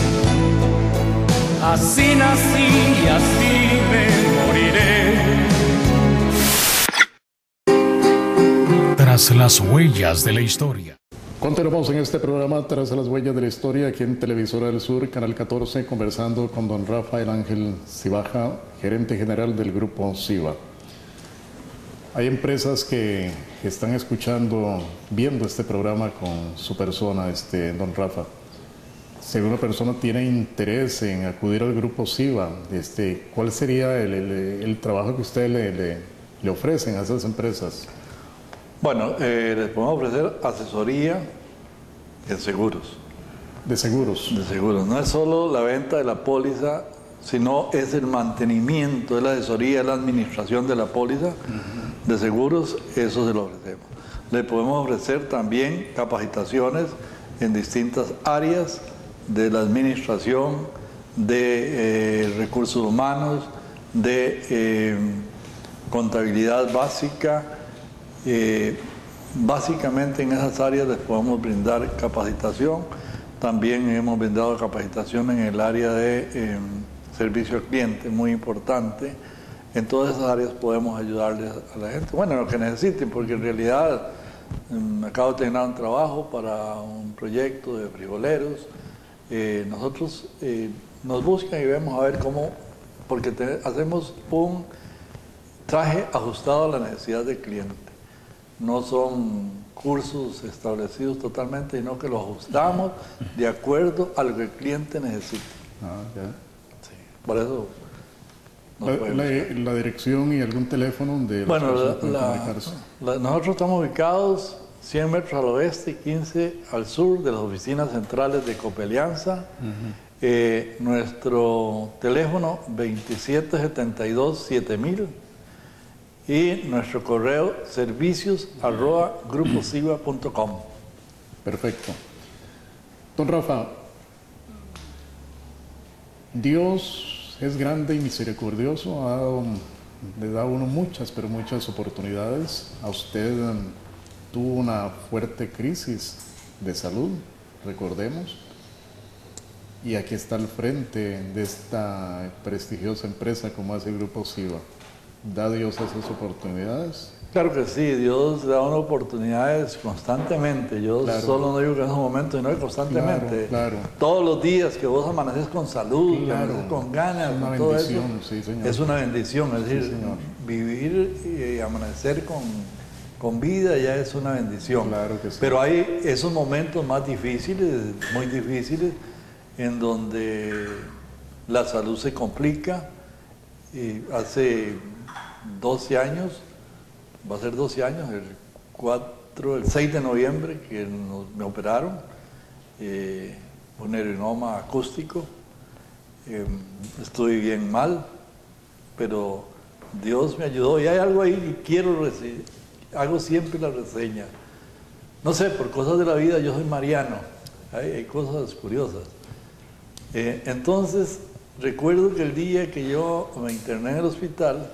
así nací y así me moriré. Tras las huellas de la historia. Continuamos en este programa Tras las Huellas de la Historia, aquí en Televisora del Sur, Canal catorce, conversando con don Rafael Ángel Cibaja, gerente general del Grupo Siva. Hay empresas que están escuchando, viendo este programa con su persona, este, don Rafa. Si una persona tiene interés en acudir al Grupo Siva, este, ¿cuál sería el, el, el trabajo que ustedes le, le, le ofrecen a esas empresas? Bueno, eh, les podemos ofrecer asesoría en seguros. De seguros. De seguros. No es solo la venta de la póliza, sino es el mantenimiento, es la asesoría, es la administración de la póliza uh-huh. de seguros, eso se lo ofrecemos. Le podemos ofrecer también capacitaciones en distintas áreas de la administración, de eh, recursos humanos, de eh, contabilidad básica. Eh, básicamente en esas áreas les podemos brindar capacitación. También hemos brindado capacitación en el área de eh, servicio al cliente, muy importante. En todas esas áreas podemos ayudarles a la gente, bueno, lo que necesiten, porque en realidad eh, acabo de terminar un trabajo para un proyecto de frigoleros. Eh, nosotros eh, nos buscan y vemos a ver cómo, porque te, hacemos un traje ajustado a la necesidad del cliente. No son cursos establecidos totalmente, sino que los ajustamos de acuerdo a lo que el cliente necesita. Ah, ya. Sí, por eso nos la, la, la dirección y algún teléfono donde bueno, la, la, la, nosotros estamos ubicados cien metros al oeste y quince al sur de las oficinas centrales de Copelianza. Uh-huh. eh, nuestro teléfono veintisiete setenta y dos siete mil. Y nuestro correo servicios arroba grupo siva punto com. Perfecto. Don Rafa, Dios es grande y misericordioso, ha dado, le da a uno muchas, pero muchas oportunidades. A usted um, tuvo una fuerte crisis de salud, recordemos, y aquí está al frente de esta prestigiosa empresa como es el Grupo Siva. ¿Da Dios esas oportunidades? Claro que sí, Dios da unas oportunidades constantemente. Yo claro. solo no digo que en esos momentos, sino que constantemente. Claro, claro. Todos los días que vos amaneces con salud, claro. amaneces con ganas, es una con todo bendición, eso, sí, señor. es una bendición. Es decir, sí, vivir y amanecer con, con vida ya es una bendición. Claro que sí. Pero hay esos momentos más difíciles, muy difíciles, en donde la salud se complica. Y hace doce años, va a ser doce años, el, cuatro, el seis de noviembre que nos, me operaron, eh, un neurinoma acústico. Eh, estoy bien mal, pero Dios me ayudó y hay algo ahí que quiero recibir, hago siempre la reseña. No sé, por cosas de la vida yo soy mariano, hay, hay cosas curiosas. Eh, entonces, recuerdo que el día que yo me interné en el hospital,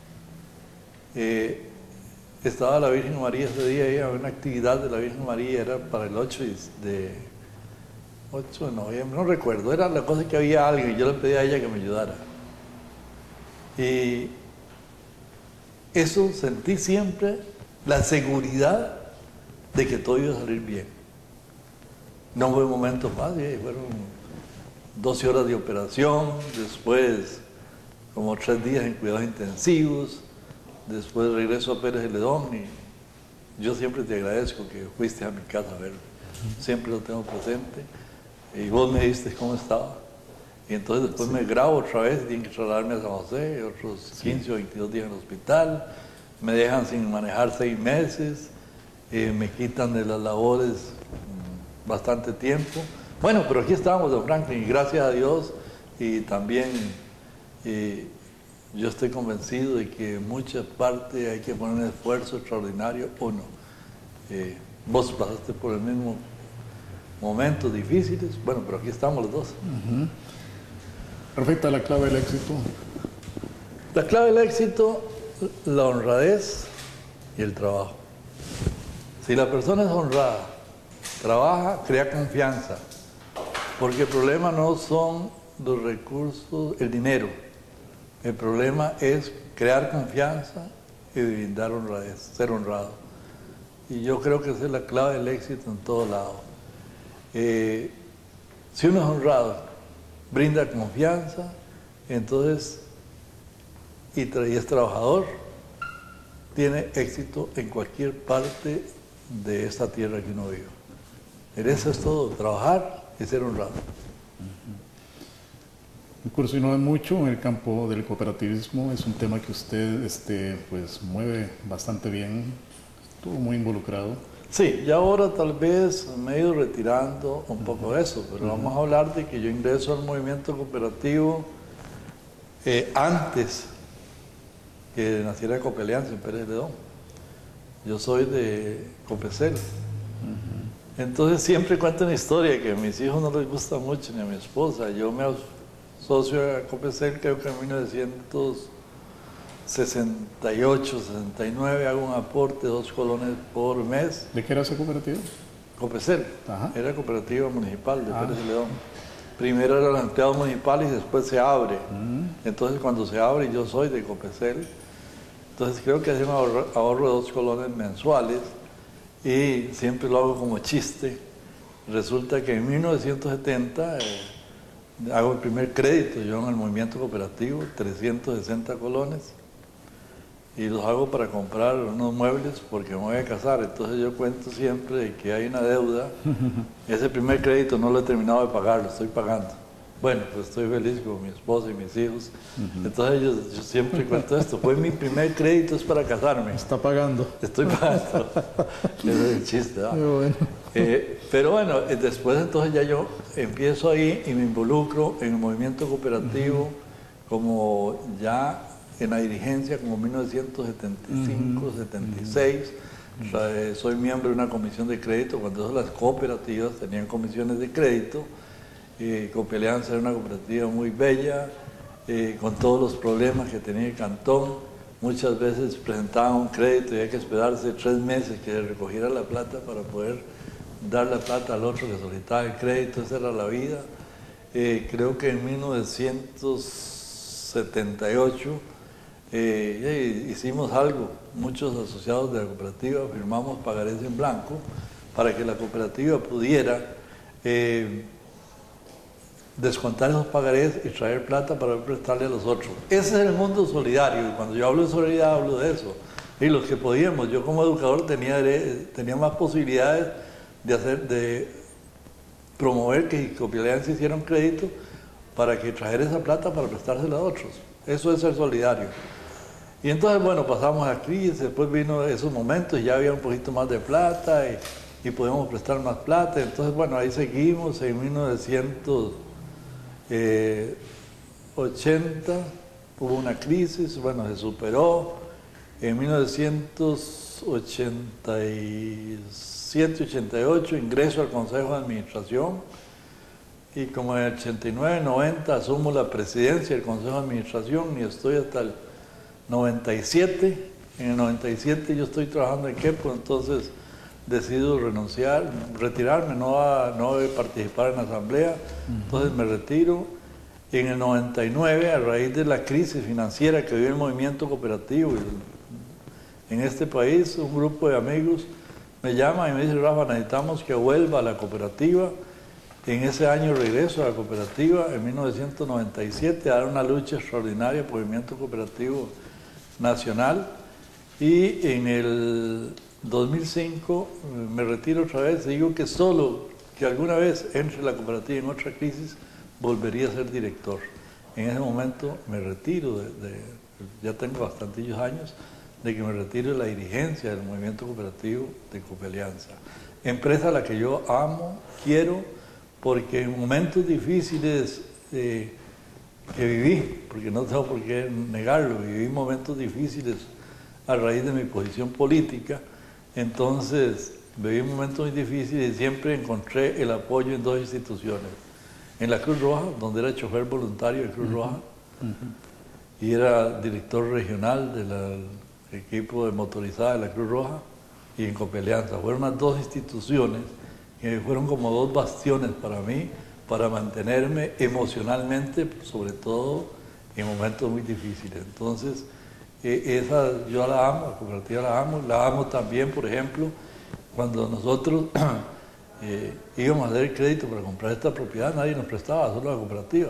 eh, estaba la Virgen María ese día, y había una actividad de la Virgen María, era para el ocho de, ocho de noviembre, no recuerdo, era la cosa que había alguien y yo le pedí a ella que me ayudara. Y eso sentí siempre la seguridad de que todo iba a salir bien. No fue momentos fáciles, fueron doce horas de operación, después como tres días en cuidados intensivos, después regreso a Pérez Celedón y yo siempre te agradezco que fuiste a mi casa a verlo. Siempre lo tengo presente. Y vos me diste cómo estaba. Y entonces después sí. me grabo otra vez, tienen que trasladarme a San José, otros quince sí. o veintidós días en el hospital. Me dejan sin manejar seis meses, eh, me quitan de las labores mmm, bastante tiempo. Bueno, pero aquí estamos, don Franklin, y gracias a Dios, y también eh, yo estoy convencido de que en mucha parte hay que poner un esfuerzo extraordinario o no. Eh, vos pasaste por el mismo momentos difíciles, bueno, pero aquí estamos los dos. Uh-huh. Perfecta, la clave del éxito. La clave del éxito, la honradez y el trabajo. Si la persona es honrada, trabaja, crea confianza, porque el problema no son los recursos, el dinero. El problema es crear confianza y brindar honradez, ser honrado. Y yo creo que esa es la clave del éxito en todo lado. Eh, si uno es honrado, brinda confianza, entonces, y, y es trabajador, tiene éxito en cualquier parte de esta tierra que uno vive. En eso es todo, trabajar y ser honrado. Incursionó mucho en el campo del cooperativismo, es un tema que usted este, pues, mueve bastante bien, estuvo muy involucrado. Sí, ya ahora tal vez me he ido retirando un poco de eso, pero uh-huh. vamos a hablar de que yo ingreso al movimiento cooperativo eh, antes que naciera Copelianza en Pérez Celedón. Yo soy de Copecel. Uh-huh. Entonces siempre cuento una historia que a mis hijos no les gusta mucho, ni a mi esposa. Yo me asocio a Copecel, creo que en mil novecientos sesenta y ocho, sesenta y nueve, hago un aporte de dos colones por mes. ¿De qué era esa cooperativa? Copecel, Ajá. Era cooperativa municipal de ah. Pérez Celedón. Primero eran los empleados municipales y después se abre. Mm. Entonces cuando se abre, yo soy de Copecel, entonces creo que hacía un ahorro, ahorro de dos colones mensuales y siempre lo hago como chiste. Resulta que en mil novecientos setenta eh, hago el primer crédito yo en el movimiento cooperativo, trescientos sesenta colones. Y los hago para comprar unos muebles porque me voy a casar. Entonces yo cuento siempre de que hay una deuda. Ese primer crédito no lo he terminado de pagar, lo estoy pagando. Bueno, pues estoy feliz con mi esposa y mis hijos. Uh-huh. Entonces yo, yo siempre cuento esto. Fue mi primer crédito, es para casarme. Está pagando. Estoy pagando. Ese es el chiste, ¿verdad? Muy bueno. Eh, pero bueno, después entonces ya yo empiezo ahí y me involucro en el movimiento cooperativo uh-huh. como ya en la dirigencia como mil novecientos setenta y cinco, uh-huh. setenta y seis. Uh-huh. O sea, eh, soy miembro de una comisión de crédito. Cuando las cooperativas tenían comisiones de crédito, eh, Copelianza era una cooperativa muy bella, eh, con todos los problemas que tenía el cantón. Muchas veces presentaban un crédito y hay que esperarse tres meses que recogiera la plata para poder dar la plata al otro que solicitaba el crédito. Esa era la vida. Eh, creo que en mil novecientos setenta y ocho Eh, hicimos algo, muchos asociados de la cooperativa firmamos pagarés en blanco para que la cooperativa pudiera eh, descontar esos pagarés y traer plata para prestarle a los otros. Ese es el mundo solidario, y cuando yo hablo de solidaridad hablo de eso. Y los que podíamos, yo como educador tenía, tenía más posibilidades de, hacer, de promover que Copelianza hiciera un crédito para que trajera esa plata para prestársela a otros. Eso es ser solidario. Y entonces, bueno, pasamos a crisis, después vino esos momentos y ya había un poquito más de plata y, y podíamos prestar más plata. Entonces, bueno, ahí seguimos. En mil novecientos ochenta hubo una crisis, bueno, se superó. En mil novecientos ochenta y siete, ochenta y ocho ingreso al Consejo de Administración. y como en el ochenta y nueve, noventa asumo la presidencia del Consejo de Administración y estoy hasta el noventa y siete. En el noventa y siete yo estoy trabajando en Kepo, entonces decido renunciar, retirarme, no a, no a participar en la asamblea, entonces me retiro. Y en el noventa y nueve, a raíz de la crisis financiera que vive el movimiento cooperativo en este país, un grupo de amigos me llama y me dice: Rafa, necesitamos que vuelva a la cooperativa. En ese año regreso a la cooperativa, en mil novecientos noventa y siete, a dar una lucha extraordinaria por el movimiento cooperativo nacional. Y en el dos mil cinco me retiro otra vez y digo que solo que alguna vez entre la cooperativa en otra crisis, volvería a ser director. En ese momento me retiro, de, de, ya tengo bastantillos años, de que me retiro de la dirigencia del movimiento cooperativo de Copelianza. Empresa a la que yo amo, quiero, porque en momentos difíciles eh, que viví, porque no tengo por qué negarlo, viví momentos difíciles a raíz de mi posición política, entonces viví momentos muy difíciles y siempre encontré el apoyo en dos instituciones. En la Cruz Roja, donde era chofer voluntario de Cruz Roja, uh-huh. y era director regional del equipo de motorizada de la Cruz Roja, y en Copelianza. Fueron las dos instituciones que fueron como dos bastiones para mí, para mantenerme emocionalmente, sobre todo en momentos muy difíciles. Entonces, eh, esa yo la amo, la cooperativa la amo, la amo también, por ejemplo, cuando nosotros eh, íbamos a hacer crédito para comprar esta propiedad, nadie nos prestaba, solo la cooperativa.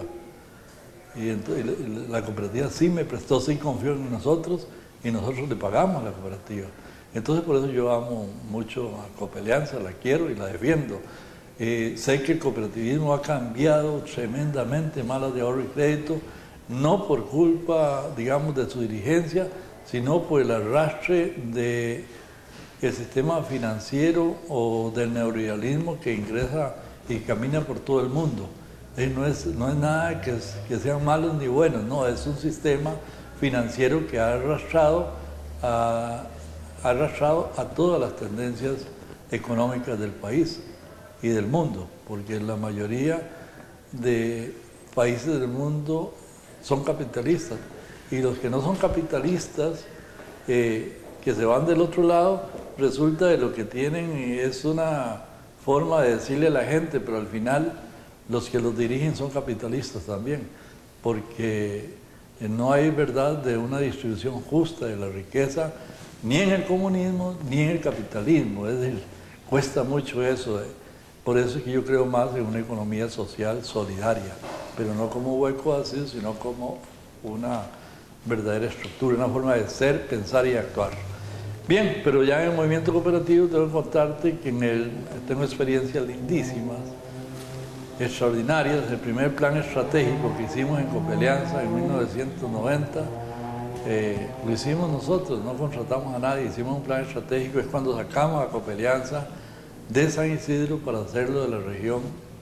Y entonces la cooperativa sí me prestó, sí confió en nosotros y nosotros le pagamos a la cooperativa. Entonces por eso yo amo mucho a Copelianza, la quiero y la defiendo. Eh, sé que el cooperativismo ha cambiado tremendamente, Malas de Ahorro y Crédito, no por culpa, digamos, de su dirigencia, sino por el arrastre del sistema financiero o del neoliberalismo que ingresa y camina por todo el mundo. Eh, no, es, no es nada que, es, que sean malos ni buenos, no, es un sistema financiero que ha arrastrado a, ha arrastrado a todas las tendencias económicas del país y del mundo, porque la mayoría de países del mundo son capitalistas, y los que no son capitalistas, eh, que se van del otro lado, resulta que lo que tienen es una forma de decirle a la gente, pero al final los que los dirigen son capitalistas también, porque no hay verdad de una distribución justa de la riqueza, ni en el comunismo, ni en el capitalismo. Es decir, cuesta mucho eso. Por eso es que yo creo más en una economía social solidaria, pero no como hueco vacío, sino como una verdadera estructura, una forma de ser, pensar y actuar. Bien, pero ya en el movimiento cooperativo tengo que contarte que en el, tengo experiencias lindísimas, extraordinarias. El primer plan estratégico que hicimos en Copelianza en mil novecientos noventa, eh, lo hicimos nosotros, no contratamos a nadie, hicimos un plan estratégico, es cuando sacamos a Copelianza de San Isidro para hacerlo de la región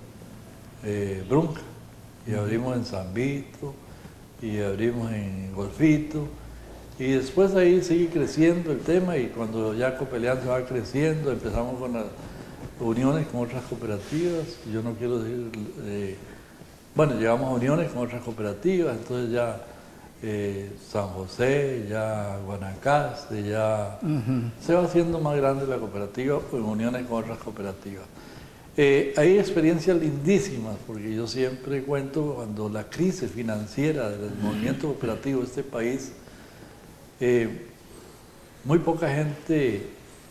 eh, Brunca, y abrimos en San Vito, y abrimos en Golfito, y después ahí sigue creciendo el tema, y cuando ya Copelianza va creciendo, empezamos con las uniones con otras cooperativas. Yo no quiero decir, eh, bueno, llegamos a uniones con otras cooperativas, entonces ya eh, San José, ya Guanacaste, ya uh-huh. se va haciendo más grande la cooperativa en uniones con otras cooperativas. Eh, hay experiencias lindísimas, porque yo siempre cuento cuando la crisis financiera del movimiento cooperativo de este país, eh, muy poca gente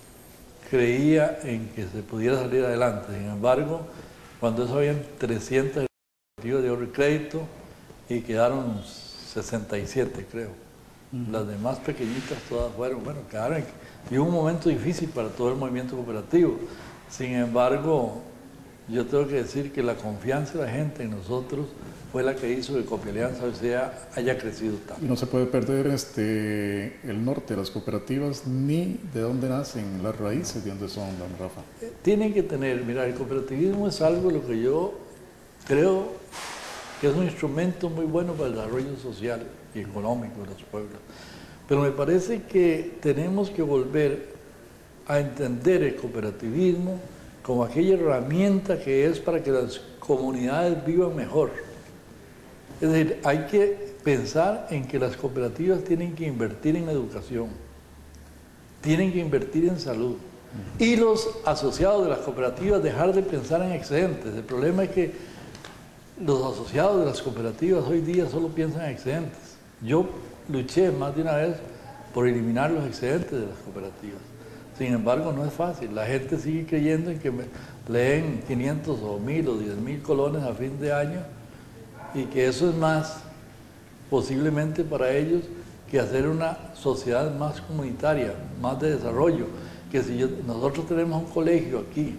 creía en que se pudiera salir adelante. Sin embargo, cuando eso habían trescientas cooperativas de ahorro y crédito y quedaron sesenta y siete, creo. Uh-huh. Las demás pequeñitas todas fueron, bueno, quedaron. Y hubo un momento difícil para todo el movimiento cooperativo. Sin embargo, yo tengo que decir que la confianza de la gente en nosotros fue la que hizo que Copelianza o sea, haya crecido tanto. Y no se puede perder este, el norte de las cooperativas, ni de dónde nacen las raíces, de dónde son, don Rafa. Eh, tienen que tener, mira, el cooperativismo es algo lo que yo creo que es un instrumento muy bueno para el desarrollo social y económico de los pueblos. Pero me parece que tenemos que volver a entender el cooperativismo como aquella herramienta que es para que las comunidades vivan mejor. Es decir, hay que pensar en que las cooperativas tienen que invertir en educación, tienen que invertir en salud, y los asociados de las cooperativas dejar de pensar en excedentes. El problema es que los asociados de las cooperativas hoy día solo piensan en excedentes. Yo luché más de una vez por eliminar los excedentes de las cooperativas. Sin embargo, no es fácil. La gente sigue creyendo en que leen quinientos o mil o diez mil colones a fin de año y que eso es más posiblemente para ellos que hacer una sociedad más comunitaria, más de desarrollo. Que si yo, nosotros tenemos un colegio aquí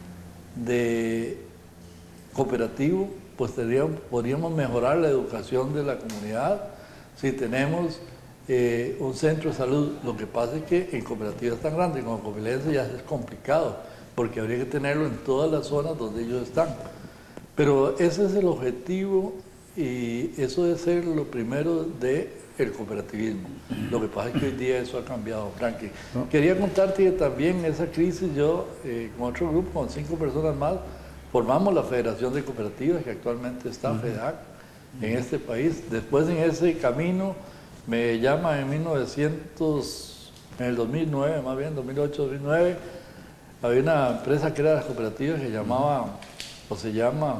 de cooperativo, pues tendríamos, podríamos mejorar la educación de la comunidad. Si tenemos eh, un centro de salud, lo que pasa es que en cooperativas tan grandes como Copilense ya es complicado, porque habría que tenerlo en todas las zonas donde ellos están. Pero ese es el objetivo y eso debe ser lo primero de el cooperativismo. Lo que pasa es que hoy día eso ha cambiado, Frankie. ¿No? Quería contarte que también en esa crisis yo, eh, con otro grupo, con cinco personas más, formamos la Federación de Cooperativas, que actualmente está, uh-huh. FEDAC, uh-huh. en este país. Después en ese camino me llaman en mil novecientos, en el dos mil nueve, más bien, dos mil ocho, dos mil nueve, había una empresa que era de las cooperativas que llamaba, uh-huh. o se llama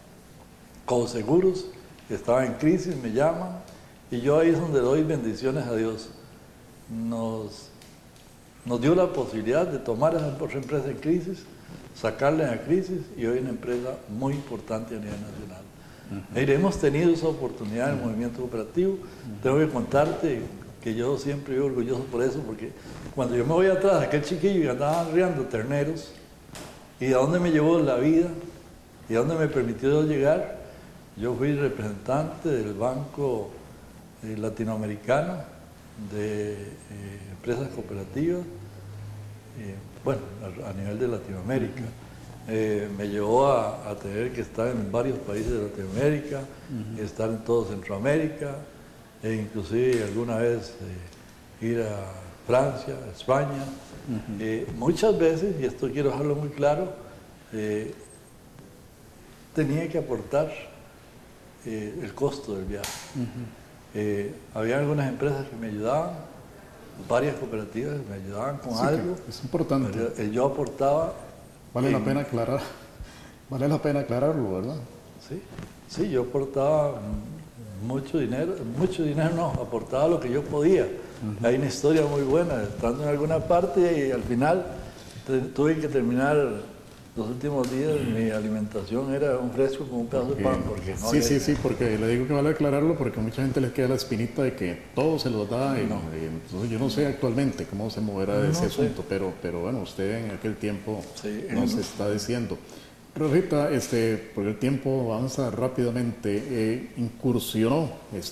Coseguros, que estaba en crisis, me llaman, y yo ahí es donde doy bendiciones a Dios. Nos, nos dio la posibilidad de tomar a esa empresa en crisis, sacarla en la crisis, y hoy es una empresa muy importante a nivel nacional. Uh-huh. Y hemos tenido esa oportunidad en el movimiento cooperativo. Uh-huh. Tengo que contarte que yo siempre vivo orgulloso por eso, porque cuando yo me voy atrás, aquel chiquillo que andaba arriando terneros, y a dónde me llevó la vida, y a dónde me permitió llegar, yo fui representante del Banco Eh, latinoamericano de eh, empresas cooperativas, eh, bueno, a, a nivel de Latinoamérica. Eh, me llevó a, a tener que estar en varios países de Latinoamérica, uh-huh. estar en todo Centroamérica, e inclusive alguna vez eh, ir a Francia, a España. Uh-huh. eh, muchas veces, y esto quiero dejarlo muy claro, eh, tenía que aportar eh, el costo del viaje. Uh-huh. Eh, había algunas empresas que me ayudaban, varias cooperativas que me ayudaban con sí, algo. Es importante. Pero, eh, yo aportaba... Vale en, la pena aclarar, vale la pena aclararlo, ¿verdad? Sí, sí, yo aportaba mucho dinero, mucho dinero no, aportaba lo que yo podía. Uh-huh. Hay una historia muy buena, estando en alguna parte y al final te, tuve que terminar... Los últimos días mi alimentación era un fresco con un pedazo okay. de pan. Porque no sí, había... sí, sí, porque le digo que vale aclararlo porque a mucha gente les queda la espinita de que todo se los da. Y, no. y entonces yo no sé actualmente cómo se moverá no, ese no asunto, pero, pero bueno, usted en aquel tiempo sí, nos no. está diciendo. Rosita, este, porque el tiempo avanza rápidamente, eh, incursionó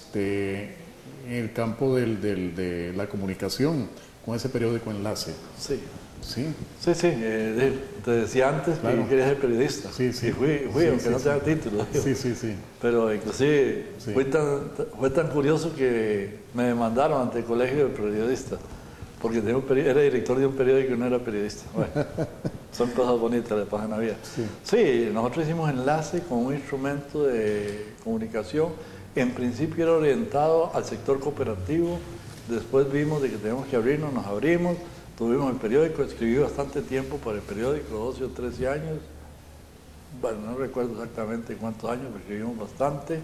este, en el campo del, del, de la comunicación con ese periódico Enlace. Sí. Sí, sí, sí. Eh, te decía antes claro. que quería ser periodista. Sí, sí. Y fui, fui sí, aunque sí, no sí. tenga título. Sí, sí, sí. Pero inclusive sí. fue, tan, fue tan curioso que me demandaron ante el colegio de periodistas, porque tenía un era director de un periódico y no era periodista. Bueno, son cosas bonitas que pasan a la vida. Sí. sí, nosotros hicimos Enlace con un instrumento de comunicación. En principio era orientado al sector cooperativo. Después vimos de que teníamos que abrirnos, nos abrimos. Tuvimos el periódico, escribí bastante tiempo para el periódico, doce o trece años. Bueno, no recuerdo exactamente cuántos años, pero escribimos bastante.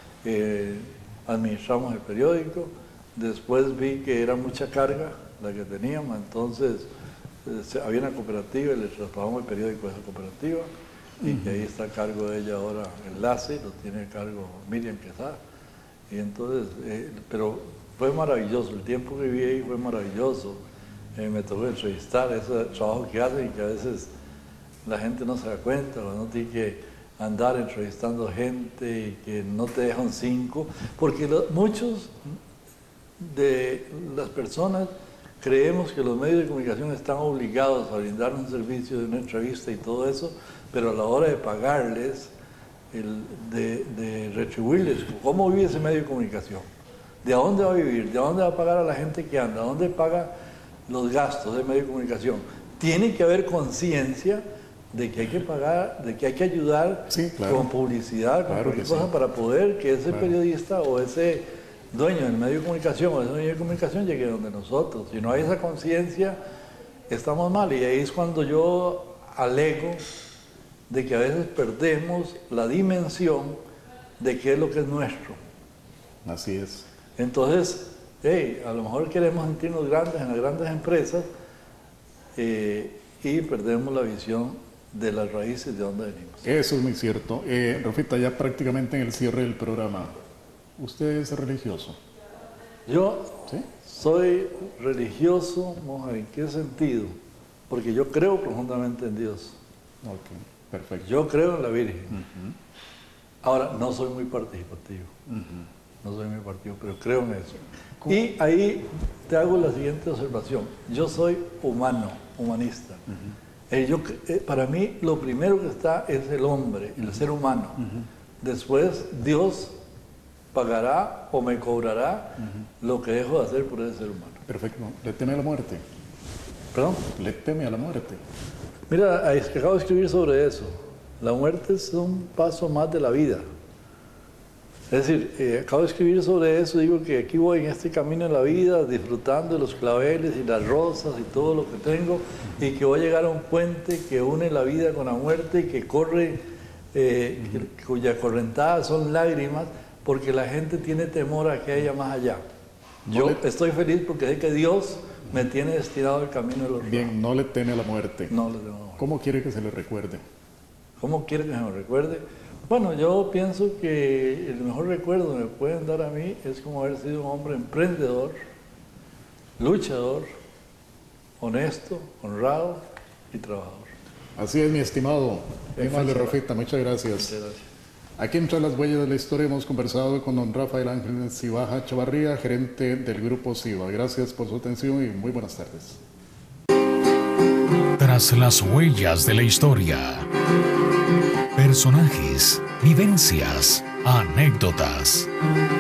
Eh, administramos el periódico. Después vi que era mucha carga la que teníamos, entonces eh, había una cooperativa y le trasladamos el periódico a esa cooperativa. Y uh-huh. que ahí está a cargo de ella ahora Enlace, lo tiene a cargo Miriam Quesada. Y entonces, eh, pero fue maravilloso, el tiempo que viví ahí fue maravilloso. Eh, me tocó entrevistar ese trabajo que hacen y que a veces la gente no se da cuenta, o no tiene que andar entrevistando gente y que no te dejan cinco, porque lo, muchos de las personas creemos que los medios de comunicación están obligados a brindar un servicio de una entrevista y todo eso, pero a la hora de pagarles, el, de, de retribuirles, ¿cómo vive ese medio de comunicación? ¿De dónde va a vivir? ¿De dónde va a pagar a la gente que anda? ¿Dónde paga los gastos de medio de comunicación? Tiene que haber conciencia de que hay que pagar, de que hay que ayudar Sí, claro. con publicidad, con Claro cualquier que cosa sí. para poder que ese Claro. periodista o ese dueño del medio de comunicación o ese medio de comunicación llegue donde nosotros. Si no hay esa conciencia, estamos mal. Y ahí es cuando yo alego de que a veces perdemos la dimensión de qué es lo que es nuestro. Así es. Entonces, hey, a lo mejor queremos sentirnos grandes en las grandes empresas eh, y perdemos la visión de las raíces de donde venimos. Eso es muy cierto. Eh, Rafita, ya prácticamente en el cierre del programa, ¿usted es religioso? Yo ¿Sí? soy religioso, monja, ¿en qué sentido? Porque yo creo profundamente en Dios. Ok, perfecto. Yo creo en la Virgen. Ahora, no soy muy participativo. No soy muy participativo, pero creo en eso. Y ahí te hago la siguiente observación. Yo soy humano, humanista. Eh, yo, eh, para mí, lo primero que está es el hombre, el ser humano. Después, Dios pagará o me cobrará lo que dejo de hacer por ese ser humano. Perfecto. ¿Le teme a la muerte? ¿Perdón? ¿Le teme a la muerte? Mira, es que acabo de escribir sobre eso. La muerte es un paso más de la vida. Es decir, eh, acabo de escribir sobre eso, digo que aquí voy en este camino en la vida, disfrutando de los claveles y las rosas y todo lo que tengo, y que voy a llegar a un puente que une la vida con la muerte y que corre, eh, que- cuya correntada son lágrimas, porque la gente tiene temor a que haya más allá. Yo No le- estoy feliz porque sé que Dios me tiene destinado el camino de los Bien, no le teme a la muerte. No le tengo. ¿Cómo quiere que se le recuerde? ¿Cómo quiere que se me recuerde? Bueno, yo pienso que el mejor recuerdo que me pueden dar a mí es como haber sido un hombre emprendedor, luchador, honesto, honrado y trabajador. Así es, mi estimado. Bien, vale, Rafita, muchas gracias. Muchas gracias. Aquí en Tras las Huellas de la Historia hemos conversado con don Rafael Ángel Cibaja Chavarría, gerente del Grupo Ciba. Gracias por su atención y muy buenas tardes. Tras las huellas de la historia. Personajes, vivencias, anécdotas.